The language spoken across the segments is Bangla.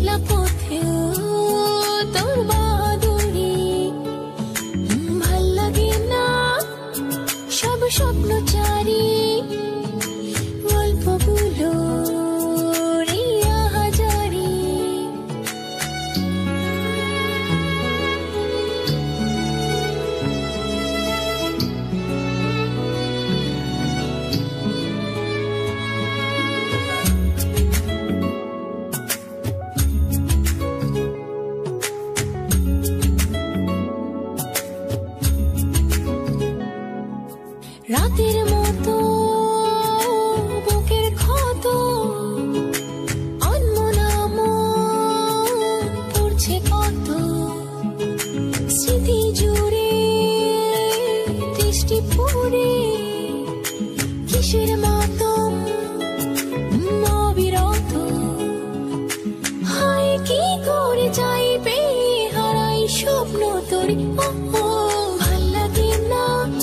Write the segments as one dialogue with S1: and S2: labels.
S1: একলা পথেও তোর বাদুড়ি ভাল লাগে না সব স্বপ্ন চারি গল্পগুলো রাতের মতো বুকের ক্ষত অন্মনাম পড়ছে কত স্মৃতি জুড়ে দৃষ্টি পড়ে কিসের মাতম অবিরত হায় কি করে যাইবে হারাই স্বপ্ন তোরে ভাল লাগে না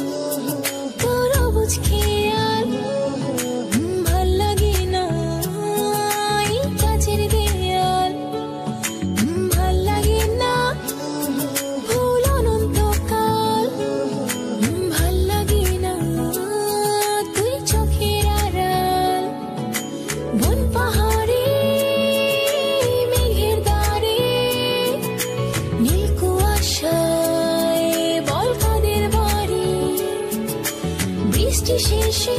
S1: খেয়াল ভাল লাগে না কাছের দেয়াল ভাল লাগে না ভুল অনন্তকাল ভাল লাগে না তুই চোখের আড়াল বন পাহাড়ে মেঘের দ্বারে নীল কুয়াশায় বল কাদের বাড়ি বৃষ্টি শেষে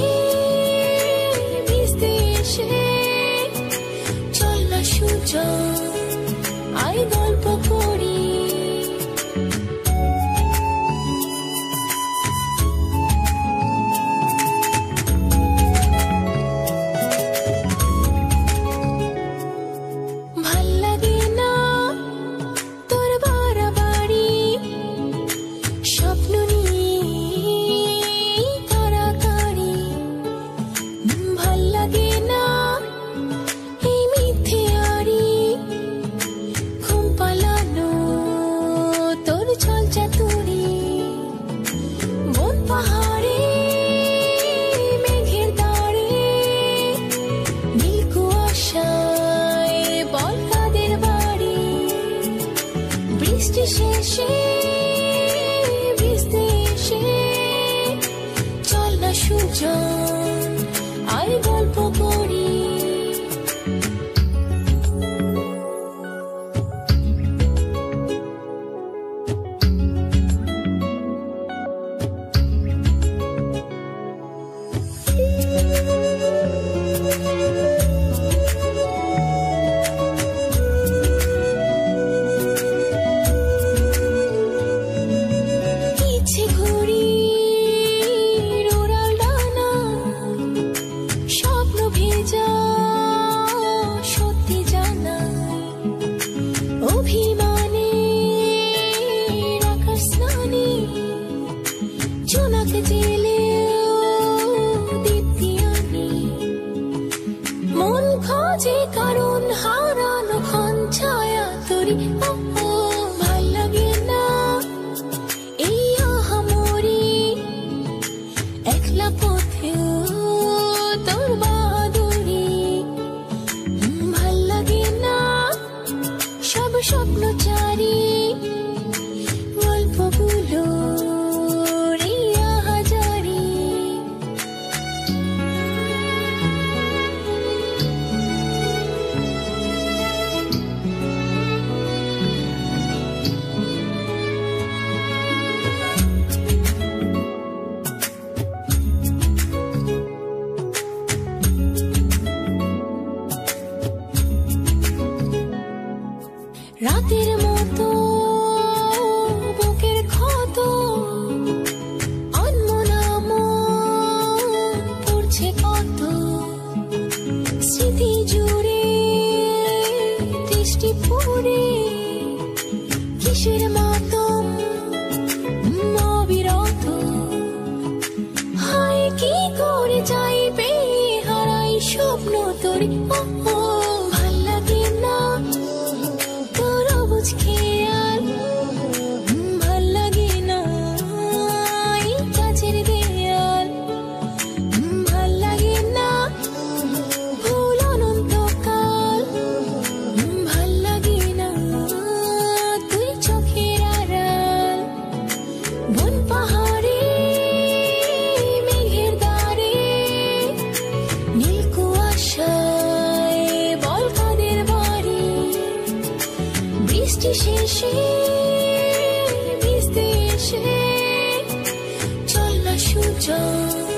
S1: ভিজতে এসে চল না সুজন আয় গল্প করি ভাল লাগে না তোর বাড়াবাড়ি স্বপ্ন শেষে ভিজতে এসে চল না সুজন আয় গল্প করি মন খোঁজে কারণ হারানো ক্ষণ ছায়া তোরি ভাল লাগে না এই আহামরি একলা পথেও তোর বাদুড়ি ভাল লাগে না সব স্বপ্ন চারি গল্পগুলো রাতের মতো বুকের ক্ষত অন্মনাম পড়ছে কত স্মৃতি জুড়ে দৃষ্টি পড়ে কিসের মাতম অবিরত হায় কি করে যাইবে হারাই স্বপ্ন তোরে ভাল লাগে না খেয়াল ভাল লাগে না কাছের দেয়াল ভাল লাগে না ভুল অনন্তকাল ভাল লাগে বৃষ্টি শেষে ভিজতে এসে চল না সুজন